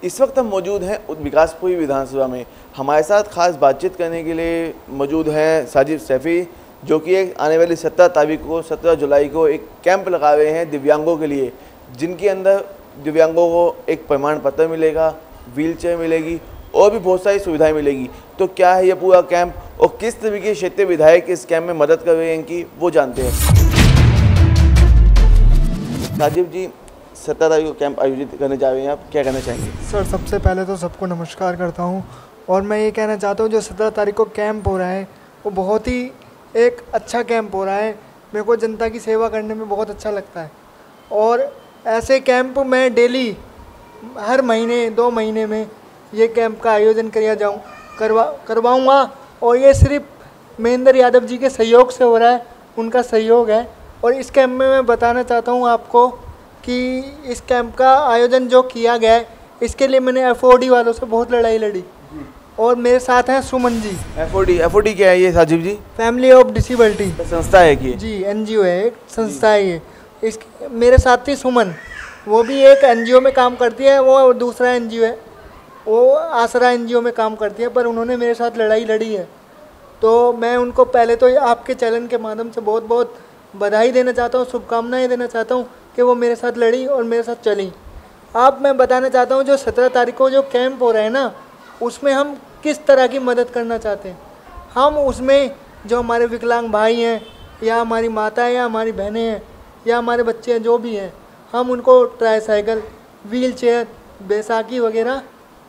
इस वक्त हम मौजूद हैं विकासपुरी विधानसभा में। हमारे साथ खास बातचीत करने के लिए मौजूद हैं साजिद सैफी, जो कि एक आने वाली 17 जुलाई को एक कैंप लगा रहे हैं दिव्यांगों के लिए, जिनके अंदर दिव्यांगों को एक प्रमाण पत्र मिलेगा, व्हीलचेयर मिलेगी और भी बहुत सारी सुविधाएं मिलेगी। तो क्या है ये पूरा कैंप और किस तरीके के क्षेत्रीय विधायक इस कैंप में मदद कर रहे हैं इनकी, वो जानते हैं। राजीव जी, 17 तारीख को कैंप आयोजित करने जा रहे हैं, आप क्या कहना चाहेंगे? सर, सबसे पहले तो सबको नमस्कार करता हूं और मैं ये कहना चाहता हूं जो 17 तारीख को कैंप हो रहा है वो बहुत ही एक अच्छा कैंप हो रहा है। मेरे को जनता की सेवा करने में बहुत अच्छा लगता है और ऐसे कैंप मैं डेली हर महीने 2 महीने में ये कैंप का आयोजन करवाऊँगा और ये सिर्फ महेंद्र यादव जी के सहयोग से हो रहा है, उनका सहयोग है। और इस कैंप में मैं बताना चाहता हूँ आपको कि इस कैंप का आयोजन जो किया गया है इसके लिए मैंने FOD वालों से बहुत लड़ाई लड़ी और मेरे साथ हैं सुमन जी। FOD क्या है ये Sajib ji? Family of disability संस्था है कि जी, NGO है, एक संस्था है ये। इस मेरे साथी सुमन, वो भी एक NGO में काम करती है, वो दूसरा NGO है, वो आसरा NGO में काम करती है, पर उन्होंने मेरे साथ लड़ाई लड़ी है। तो मैं उनको पहले तो आपके चैनल के माध्यम से बहुत बहुत बधाई देना चाहता हूँ, शुभकामनाएं देना चाहता हूँ कि वो मेरे साथ लड़ी और मेरे साथ चली। अब मैं बताना चाहता हूँ जो 17 तारीख को जो कैंप हो रहा है ना, उसमें हम किस तरह की मदद करना चाहते हैं। हम उसमें जो हमारे विकलांग भाई हैं या हमारी माता है या हमारी बहनें हैं या हमारे बच्चे हैं, जो भी हैं, हम उनको ट्राईसाइकिल, व्हील चेयर, बैसाखी वगैरह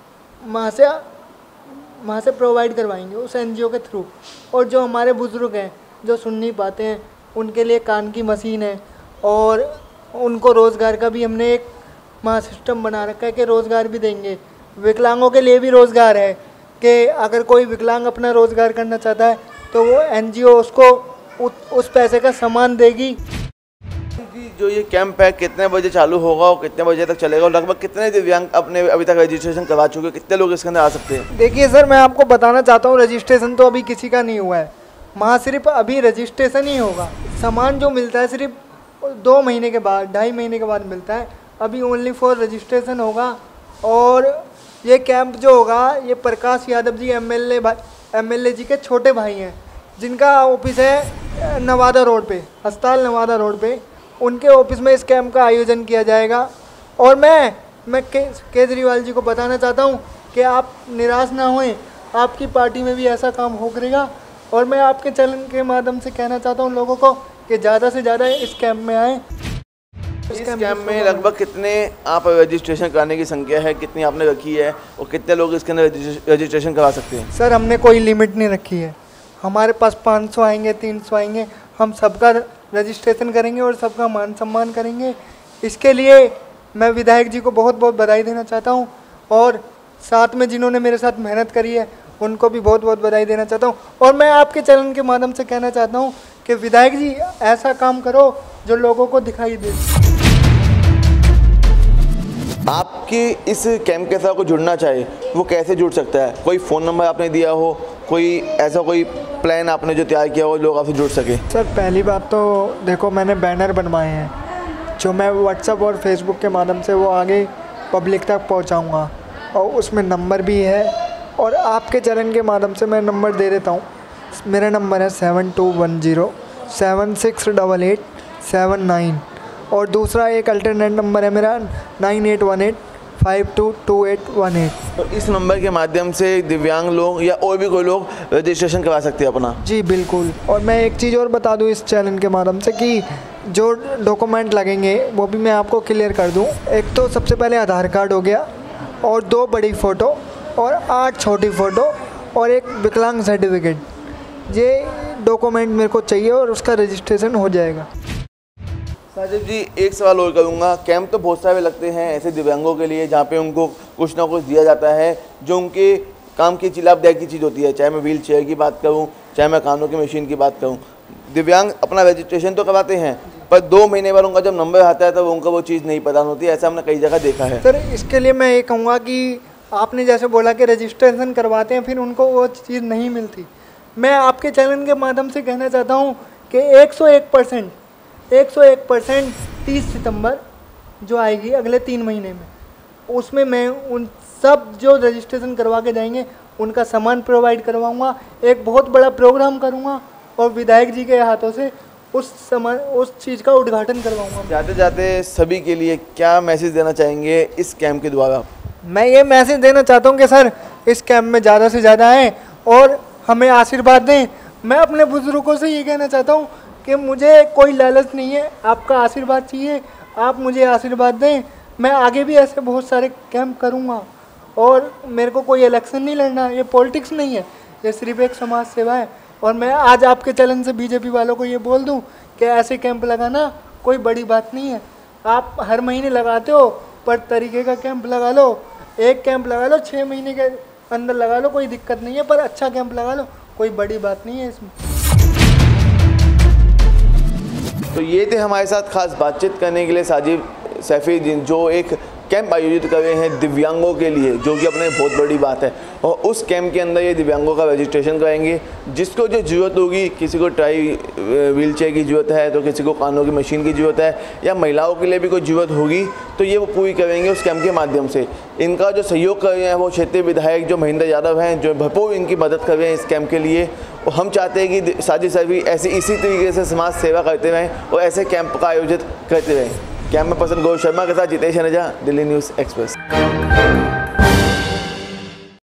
वहाँ से प्रोवाइड करवाएंगे उस NGO के थ्रू। और जो हमारे बुज़ुर्ग हैं जो सुन नहीं पाते हैं, उनके लिए कान की मशीन है और उनको रोज़गार का भी हमने एक सिस्टम बना रखा है कि रोज़गार भी देंगे। विकलांगों के लिए भी रोज़गार है कि अगर कोई विकलांग अपना रोज़गार करना चाहता है तो वो NGO उसको उस पैसे का सामान देगी। जो ये कैंप है कितने बजे चालू होगा और कितने बजे तक चलेगा और लगभग कितने दिव्यांग अपने अभी तक रजिस्ट्रेशन करवा चुके हैं, कितने लोग इसके अंदर आ सकते हैं? देखिए सर, मैं आपको बताना चाहता हूँ रजिस्ट्रेशन तो अभी किसी का नहीं हुआ है, वहाँ सिर्फ अभी रजिस्ट्रेशन ही होगा। सामान जो मिलता है सिर्फ 2 महीने के बाद, 2.5 महीने के बाद मिलता है। अभी ओनली फॉर रजिस्ट्रेशन होगा। और ये कैंप जो होगा ये प्रकाश यादव जी MLA जी के छोटे भाई हैं, जिनका ऑफिस है नवादा रोड पे, अस्पताल नवादा रोड पे। उनके ऑफिस में इस कैंप का आयोजन किया जाएगा। और मैं केजरीवाल जी को बताना चाहता हूँ कि आप निराश ना होएं, आपकी पार्टी में भी ऐसा काम हो करेगा। और मैं आपके चैनल के माध्यम से कहना चाहता हूँ लोगों को कि ज़्यादा से ज़्यादा इस कैंप में आएँ। इस कैंप में लगभग कितने आप रजिस्ट्रेशन कराने की संख्या है, कितनी आपने रखी है और कितने लोग इसके अंदर रजिस्ट्रेशन करा सकते हैं? सर, हमने कोई लिमिट नहीं रखी है। हमारे पास 500 आएंगे, 300 आएंगे, हम सबका रजिस्ट्रेशन करेंगे और सबका मान सम्मान करेंगे। इसके लिए मैं विधायक जी को बहुत बहुत बधाई देना चाहता हूँ और साथ में जिन्होंने मेरे साथ मेहनत करी है उनको भी बहुत बहुत बधाई देना चाहता हूँ। और मैं आपके चैनल के माध्यम से कहना चाहता हूँ कि विधायक जी ऐसा काम करो जो लोगों को दिखाई दे। आपके इस कैंप के साथ को जुड़ना चाहे वो कैसे जुड़ सकता है? कोई फ़ोन नंबर आपने दिया हो, कोई ऐसा कोई प्लान आपने जो तैयार किया हो लोग आपसे जुड़ सके? सर, पहली बात तो देखो, मैंने बैनर बनवाए हैं जो मैं WhatsApp और Facebook के माध्यम से वो आगे पब्लिक तक पहुंचाऊंगा और उसमें नंबर भी है। और आपके चैनल के माध्यम से मैं नंबर दे देता हूं। मेरा नंबर है 7210 768879 और दूसरा एक अल्टरनेट नंबर है मेरा 9818 522818। तो इस नंबर के माध्यम से दिव्यांग लोग या और भी कोई लोग रजिस्ट्रेशन करवा सकते हैं अपना? जी बिल्कुल। और मैं एक चीज़ और बता दूं इस चैनल के माध्यम से कि जो डॉक्यूमेंट लगेंगे वो भी मैं आपको क्लियर कर दूं। एक तो सबसे पहले आधार कार्ड हो गया और 2 बड़ी फ़ोटो और 8 छोटी फ़ोटो और एक विकलांग सर्टिफिकेट। ये डॉक्यूमेंट मेरे को चाहिए और उसका रजिस्ट्रेशन हो जाएगा। साजिद जी, एक सवाल और करूँगा। कैंप तो बहुत सारे लगते हैं ऐसे दिव्यांगों के लिए जहाँ पे उनको कुछ ना कुछ दिया जाता है जो उनके काम की लाभदायक की चीज़ होती है, चाहे मैं व्हील चेयर की बात करूँ, चाहे मैं कानों की मशीन की बात करूँ। दिव्यांग अपना रजिस्ट्रेशन तो करवाते हैं पर 2 महीने बाद उनका जब नंबर आता है तो उनका वो चीज़ नहीं प्रदान होती है। ऐसा हमने कई जगह देखा है। सर, इसके लिए मैं ये कहूँगा कि आपने जैसे बोला कि रजिस्ट्रेशन करवाते हैं फिर उनको वो चीज़ नहीं मिलती। मैं आपके चैनल के माध्यम से कहना चाहता हूँ कि 101% 30 सितंबर जो आएगी अगले 3 महीने में, उसमें मैं उन सब जो रजिस्ट्रेशन करवा के जाएंगे उनका सामान प्रोवाइड करवाऊंगा। एक बहुत बड़ा प्रोग्राम करूंगा और विधायक जी के हाथों से उस चीज़ का उद्घाटन करवाऊंगा। जाते जाते सभी के लिए क्या मैसेज देना चाहेंगे इस कैंप के द्वारा? मैं ये मैसेज देना चाहता हूँ कि सर इस कैंप में ज़्यादा से ज़्यादा आएँ और हमें आशीर्वाद दें। मैं अपने बुजुर्गों से ये कहना चाहता हूँ कि मुझे कोई लालच नहीं है, आपका आशीर्वाद चाहिए, आप मुझे आशीर्वाद दें। मैं आगे भी ऐसे बहुत सारे कैंप करूँगा और मेरे को कोई इलेक्शन नहीं लड़ना, ये पॉलिटिक्स नहीं है, ये सिर्फ एक समाज सेवा है। और मैं आज आपके चैनल से बीजेपी वालों को ये बोल दूं कि ऐसे कैंप लगाना कोई बड़ी बात नहीं है। आप हर महीने लगाते हो पर तरीके का कैंप लगा लो, एक कैंप लगा लो 6 महीने के अंदर लगा लो, कोई दिक्कत नहीं है, पर अच्छा कैंप लगा लो, कोई बड़ी बात नहीं है इसमें। तो ये थे हमारे साथ खास बातचीत करने के लिए साजिद सैफी जो एक कैंप आयोजित कर रहे हैं दिव्यांगों के लिए, जो कि अपने बहुत बड़ी बात है। और उस कैंप के अंदर ये दिव्यांगों का रजिस्ट्रेशन कराएंगे। जिसको जो ज़रूरत होगी, किसी को ट्राई व्हीलचेयर की ज़रूरत है तो किसी को कानों की मशीन की ज़रूरत है, या महिलाओं के लिए भी कोई ज़रूरत होगी तो ये वो पूरी करेंगे उस कैंप के माध्यम से। इनका जो सहयोग कर रहे हैं वो क्षेत्रीय विधायक जो महेंद्र यादव हैं, जो भरपूर इनकी मदद कर रहे हैं इस कैंप के लिए। और हम चाहते हैं कि साजिद सैफी इसी तरीके से समाज सेवा करते रहें और ऐसे कैंप का आयोजित करते रहें। कैमरा पर्सन गौरव शर्मा के साथ जितेश हनेजा, दिल्ली न्यूज़ एक्सप्रेस।